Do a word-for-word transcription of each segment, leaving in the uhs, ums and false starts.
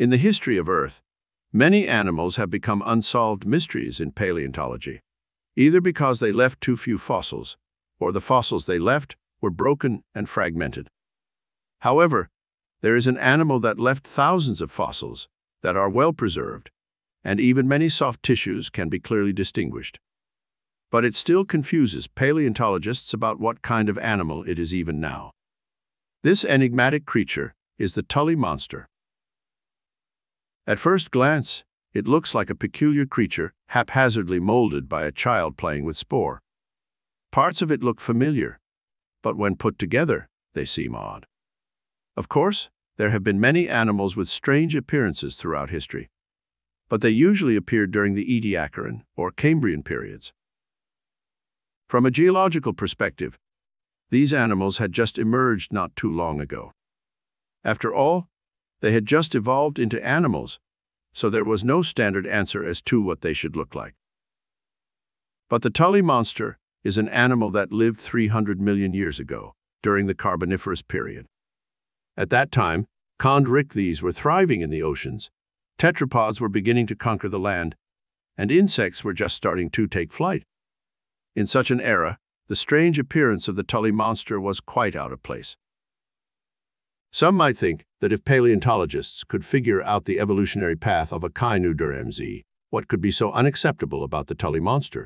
In the history of Earth, many animals have become unsolved mysteries in paleontology, either because they left too few fossils, or the fossils they left were broken and fragmented. However, there is an animal that left thousands of fossils that are well preserved, and even many soft tissues can be clearly distinguished. But it still confuses paleontologists about what kind of animal it is even now. This enigmatic creature is the Tully monster. At first glance, it looks like a peculiar creature haphazardly molded by a child playing with spore. Parts of it look familiar, but when put together, they seem odd. Of course, there have been many animals with strange appearances throughout history, but they usually appeared during the Ediacaran or Cambrian periods. From a geological perspective, these animals had just emerged not too long ago. After all, they had just evolved into animals, so there was no standard answer as to what they should look like. But the Tully monster is an animal that lived three hundred million years ago, during the Carboniferous period. At that time, chondrichthyes were thriving in the oceans, tetrapods were beginning to conquer the land, and insects were just starting to take flight. In such an era, the strange appearance of the Tully monster was quite out of place. Some might think that if paleontologists could figure out the evolutionary path of a Echinoderms, what could be so unacceptable about the Tully monster?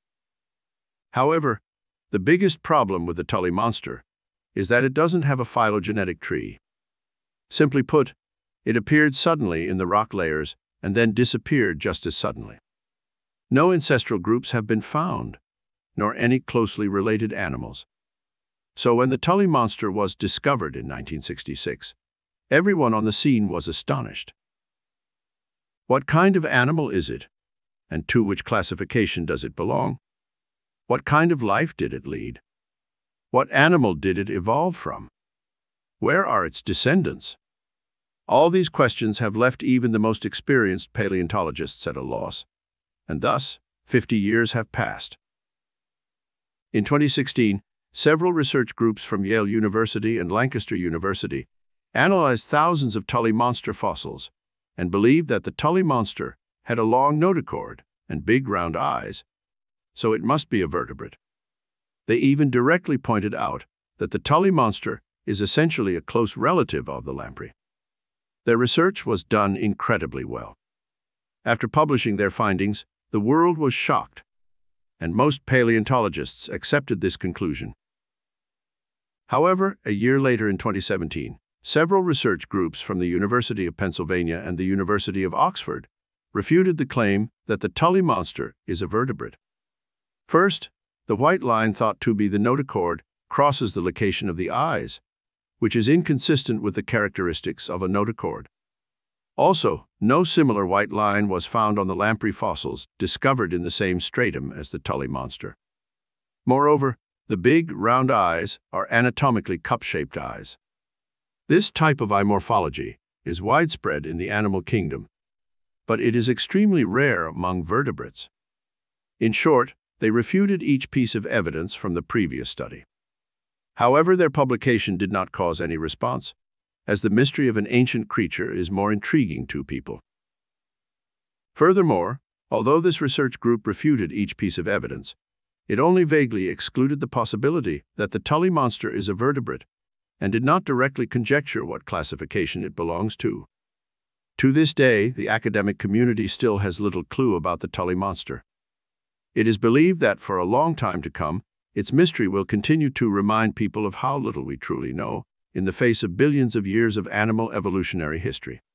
However, the biggest problem with the Tully monster is that it doesn't have a phylogenetic tree. Simply put, it appeared suddenly in the rock layers and then disappeared just as suddenly. No ancestral groups have been found, nor any closely related animals. So when the Tully monster was discovered in nineteen sixty-six, everyone on the scene was astonished. What kind of animal is it? And to which classification does it belong? What kind of life did it lead? What animal did it evolve from? Where are its descendants? All these questions have left even the most experienced paleontologists at a loss, and thus, fifty years have passed. In twenty sixteen, several research groups from Yale University and Lancaster University analyzed thousands of Tully monster fossils and believed that the Tully monster had a long notochord and big round eyes, so it must be a vertebrate. They even directly pointed out that the Tully monster is essentially a close relative of the lamprey. Their research was done incredibly well. After publishing their findings, the world was shocked, and most paleontologists accepted this conclusion. However, a year later in twenty seventeen, several research groups from the University of Pennsylvania and the University of Oxford refuted the claim that the Tully monster is a vertebrate. First, the white line thought to be the notochord crosses the location of the eyes, which is inconsistent with the characteristics of a notochord. Also, no similar white line was found on the lamprey fossils discovered in the same stratum as the Tully monster. Moreover, the big, round eyes are anatomically cup-shaped eyes. This type of eye morphology is widespread in the animal kingdom, but it is extremely rare among vertebrates. In short, they refuted each piece of evidence from the previous study. However, their publication did not cause any response, as the mystery of an ancient creature is more intriguing to people. Furthermore, although this research group refuted each piece of evidence, it only vaguely excluded the possibility that the Tully monster is a vertebrate, and did not directly conjecture what classification it belongs to. To this day, the academic community still has little clue about the Tully monster. It is believed that for a long time to come, its mystery will continue to remind people of how little we truly know in the face of billions of years of animal evolutionary history.